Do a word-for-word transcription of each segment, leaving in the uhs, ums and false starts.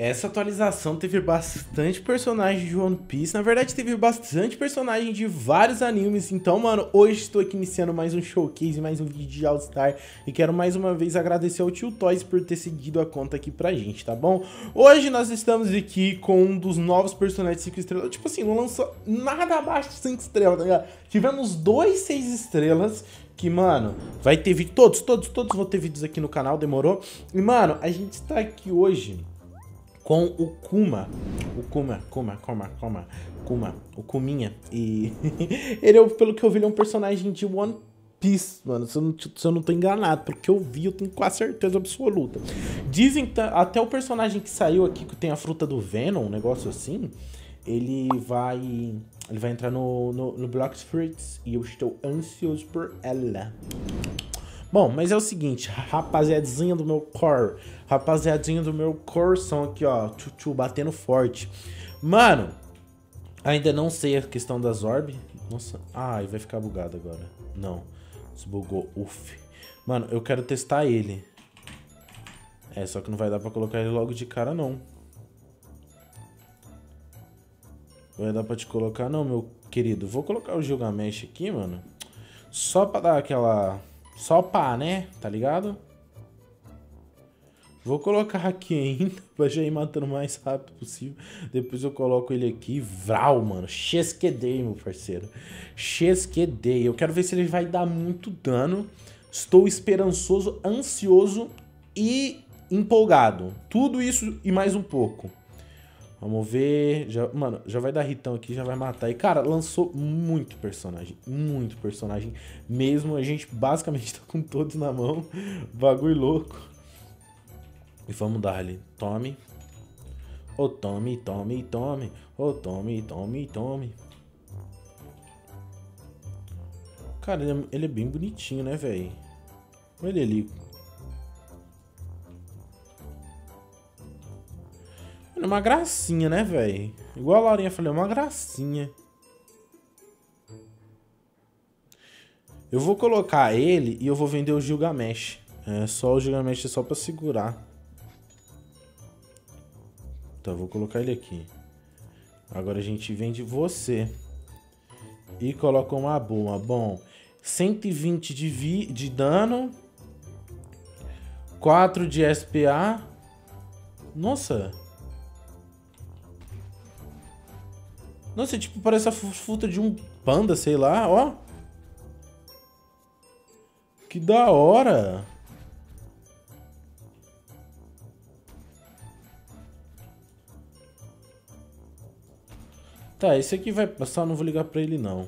Essa atualização teve bastante personagem de One Piece. Na verdade, teve bastante personagem de vários animes. Então, mano, hoje estou aqui iniciando mais um showcase, mais um vídeo de All Star. E quero mais uma vez agradecer ao Tio Toys por ter seguido a conta aqui pra gente, tá bom? Hoje nós estamos aqui com um dos novos personagens de cinco estrelas. Tipo assim, não lançou nada abaixo de cinco estrelas, tá ligado? Tivemos dois seis estrelas. Que, mano, vai ter vídeo. Todos, todos, todos vão ter vídeos aqui no canal, demorou? E, mano, a gente tá aqui hoje com o Kuma. O Kuma, Kuma, Kuma, Kuma, Kuma, o Kuminha. E ele, é, pelo que eu vi, ele é um personagem de One Piece, mano. Se eu, não, se eu não tô enganado, pelo que eu vi, eu tenho quase certeza absoluta. Dizem que até o personagem que saiu aqui, que tem a fruta do Venom, um negócio assim, ele vai... Ele vai entrar no, no, no Blox Fruits e eu estou ansioso por ela. Bom, mas é o seguinte, rapaziadinha do meu core, rapaziadinha do meu coração aqui, ó, tchu-tchu, batendo forte. Mano, ainda não sei a questão das orb. Nossa, ai, vai ficar bugado agora. Não, desbugou, uff. Mano, eu quero testar ele. É, só que não vai dar pra colocar ele logo de cara, não. Vai dar pra te colocar, não, meu querido. Vou colocar o Gilgamesh aqui, mano. Só pra dar aquela... Só pá, né? Tá ligado? Vou colocar aqui ainda, pra já ir matando o mais rápido possível. Depois eu coloco ele aqui. Vral, mano. Chesquedei, meu parceiro. Chesquedei. Eu quero ver se ele vai dar muito dano. Estou esperançoso, ansioso e empolgado. Tudo isso e mais um pouco. Vamos ver, já, mano, já vai dar ritão aqui, já vai matar. E, cara, lançou muito personagem, muito personagem mesmo. A gente basicamente tá com todos na mão, bagulho louco. E vamos dar ali, tome. Ô, tome, tome, tome. Ô, tome, tome, tome. Cara, ele é, ele é bem bonitinho, né, velho? Olha ele ali. É uma gracinha, né, velho? Igual a Laurinha falou, é uma gracinha. Eu vou colocar ele e eu vou vender o Gilgamesh. É, só o Gilgamesh é só pra segurar. Tá, vou colocar ele aqui. Agora a gente vende você. E coloca uma boa. Bom, cento e vinte de, vi de dano. quatro de S P A. Nossa... Nossa, tipo, parece a fruta de um panda, sei lá, ó. Que da hora. Tá, esse aqui vai passar, não vou ligar pra ele, não.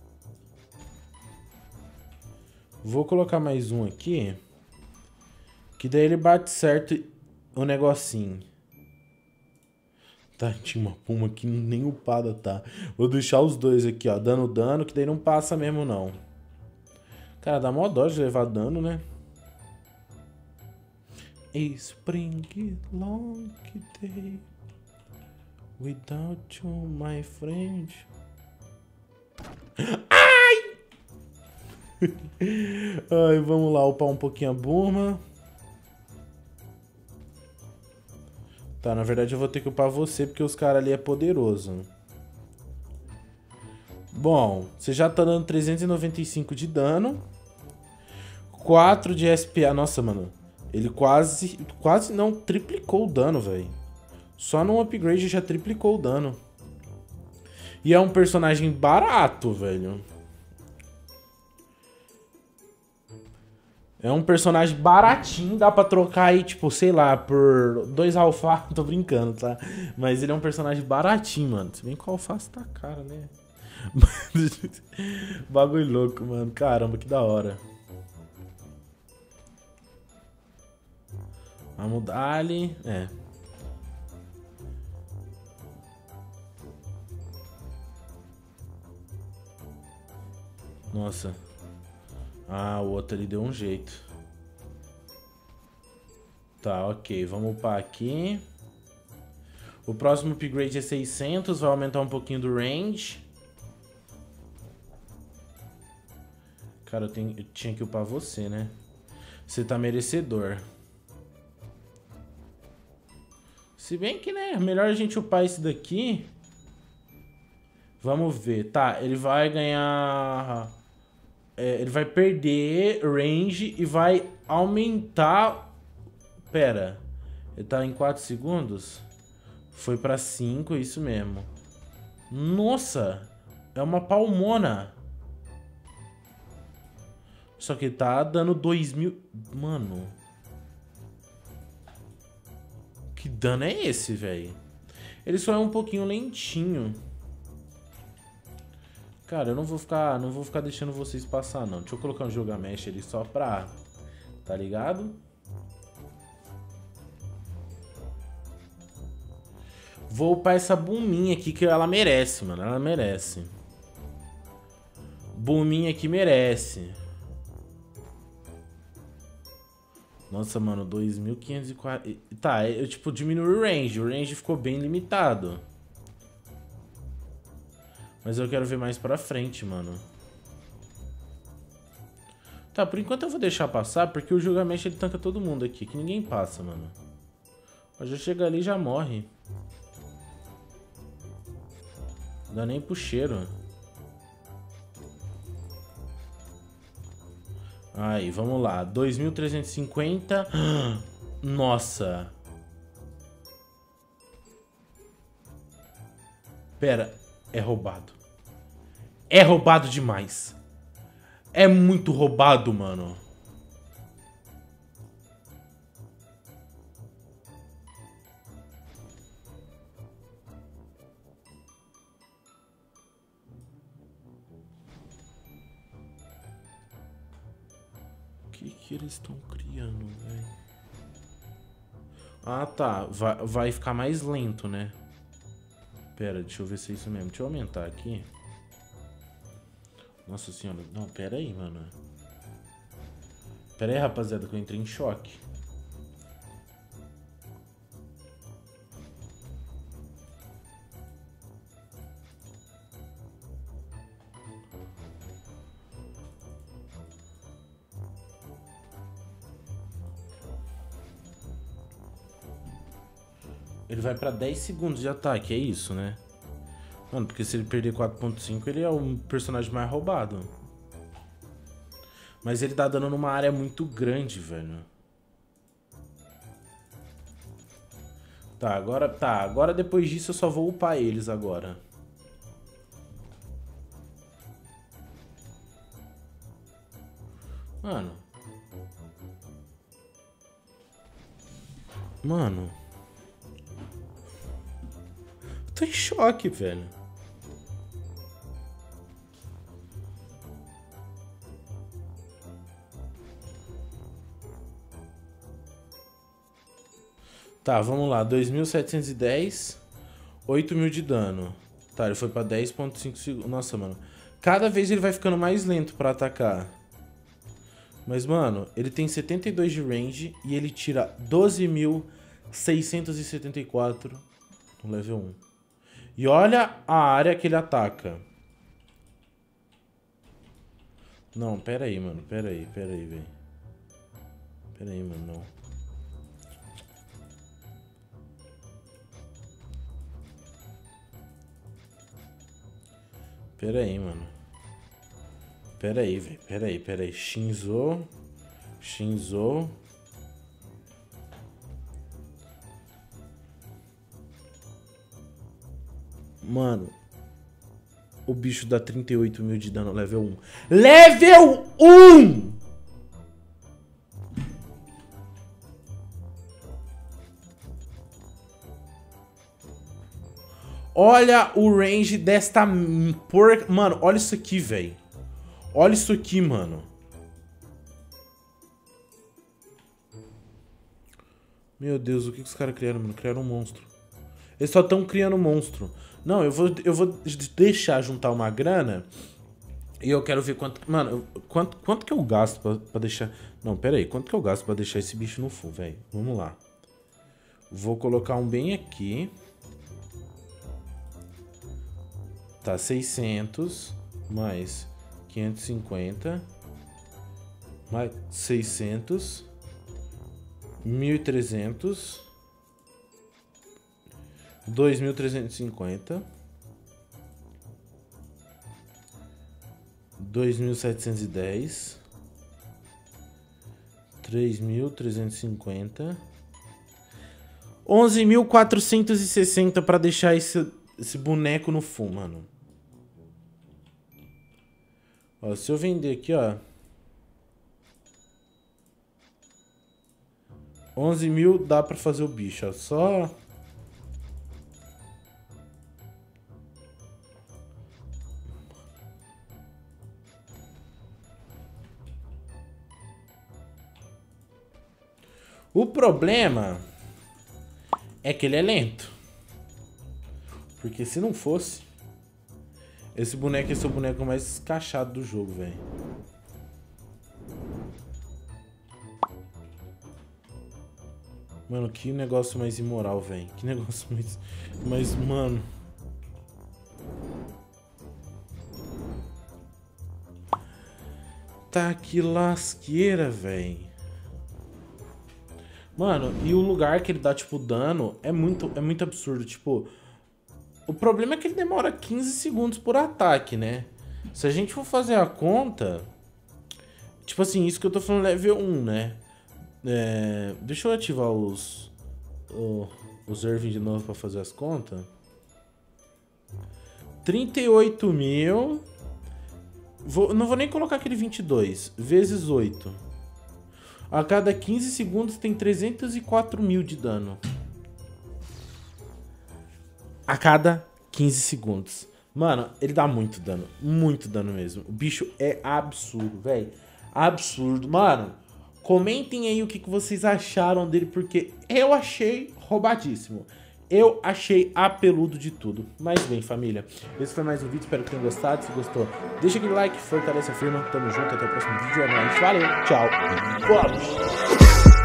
Vou colocar mais um aqui. Que daí ele bate certo o negocinho. Tá, tinha uma puma que nem upada tá. Vou deixar os dois aqui, ó, dando dano, que daí não passa mesmo, não. Cara, dá mó dó de levar dano, né? Spring long day without you, my friend. Ai! Ai, vamos lá, upar um pouquinho a Burma. Tá, na verdade eu vou ter que upar você, porque os caras ali é poderoso. Bom, você já tá dando trezentos e noventa e cinco de dano. quatro de S P A. Nossa, mano. Ele quase, quase não triplicou o dano, velho. Só no upgrade já triplicou o dano. E é um personagem barato, velho. É um personagem baratinho, dá pra trocar aí, tipo, sei lá, por dois alfaces, tô brincando, tá? Mas ele é um personagem baratinho, mano. Se bem que o alface tá caro, né? Bagulho louco, mano. Caramba, que da hora. Vamos dar ali. É. Nossa. Ah, o outro ali deu um jeito. Tá, ok. Vamos upar aqui. O próximo upgrade é seiscentos. Vai aumentar um pouquinho do range. Cara, eu, tenho, eu tinha que upar você, né? Você tá merecedor. Se bem que, né, melhor a gente upar esse daqui. Vamos ver. Tá, ele vai ganhar... É, ele vai perder range e vai aumentar... Pera. Ele tá em quatro segundos? Foi pra cinco, é isso mesmo. Nossa! É uma palmona. Só que tá dando dois mil... Mano... Que dano é esse, velho? Ele só é um pouquinho lentinho. Cara, eu não vou ficar, não vou ficar deixando vocês passar, não. Deixa eu colocar um Gilgamesh ali só pra... Tá ligado? Vou upar essa Buminha aqui que ela merece, mano. Ela merece. Buminha aqui merece. Nossa, mano, dois mil quinhentos e quarenta... Tá, eu, tipo, diminui o range. O range ficou bem limitado. Mas eu quero ver mais pra frente, mano. Tá, por enquanto eu vou deixar passar, porque o Gilgamesh, ele tanca todo mundo aqui, que ninguém passa, mano. Já chega ali e já morre. Não dá nem pro cheiro. Aí, vamos lá. dois mil trezentos e cinquenta. Nossa. Pera, é roubado. É roubado demais. É muito roubado, mano. O que que eles estão criando, velho? Ah, tá. Vai, vai ficar mais lento, né? Pera, deixa eu ver se é isso mesmo. Deixa eu aumentar aqui. Nossa senhora. Não, pera aí, mano. Pera aí, rapaziada, que eu entrei em choque. Ele vai pra dez segundos de ataque, é isso, né? Mano, porque se ele perder quatro ponto cinco, ele é o personagem mais roubado. Mas ele tá dando numa área muito grande, velho. Tá, agora, tá, agora depois disso eu só vou upar eles agora. Mano. Mano. Tô em choque, velho. Tá, vamos lá. dois mil setecentos e dez. oito mil de dano. Tá, ele foi pra dez ponto cinco segundos. Nossa, mano. Cada vez ele vai ficando mais lento pra atacar. Mas, mano, ele tem setenta e dois de range e ele tira doze mil seiscentos e setenta e quatro no level um. E olha a área que ele ataca. Não, pera aí, mano. Pera aí, pera aí, velho. Pera aí, mano, não. Pera aí, mano. Pera aí, velho. Pera aí, pera aí. Shinzo. Shinzo. Mano. O bicho dá trinta e oito mil de dano level um. Level um! Olha o range desta por... Mano, olha isso aqui, velho. Olha isso aqui, mano. Meu Deus, o que, que os caras criaram, mano? Criaram um monstro. Eles só estão criando monstro. Não, eu vou, eu vou deixar juntar uma grana. E eu quero ver quanto... Mano, quanto, quanto que eu gasto pra, pra deixar... Não, pera aí. Quanto que eu gasto pra deixar esse bicho no full, velho? Vamos lá. Vou colocar um bem aqui. Tá, seiscentos. Mais quinhentos e cinquenta. Mais seiscentos. mil e trezentos. dois mil trezentos e cinquenta. dois mil setecentos e dez. três mil trezentos e cinquenta. onze mil quatrocentos e sessenta pra deixar esse, esse boneco no full, mano. Ó, se eu vender aqui, ó. onze mil dá pra fazer o bicho, ó. Só... O problema é que ele é lento. Porque se não fosse... Esse boneco esse é o boneco mais escachado do jogo, velho. Mano, que negócio mais imoral, velho. Que negócio mais... Mas, mano... Tá que lasqueira, velho. Mano, e o lugar que ele dá, tipo, dano é muito, é muito absurdo. Tipo, o problema é que ele demora quinze segundos por ataque, né? Se a gente for fazer a conta... Tipo assim, isso que eu tô falando level um, né? É, deixa eu ativar os... O, os Irving de novo pra fazer as contas. trinta e oito mil... Vou, não vou nem colocar aquele vinte e dois. Vezes oito. A cada quinze segundos tem trezentos e quatro mil de dano. A cada quinze segundos. Mano, ele dá muito dano. Muito dano mesmo. O bicho é absurdo, velho. Absurdo. Mano, comentem aí o que, que vocês acharam dele, porque eu achei roubadíssimo. Eu achei apeludo de tudo. Mas bem, família, esse foi mais um vídeo. Espero que tenham gostado. Se gostou, deixa aquele like, fortalece a firma. Tamo junto, até o próximo vídeo. É nóis. Valeu, tchau. Vamos!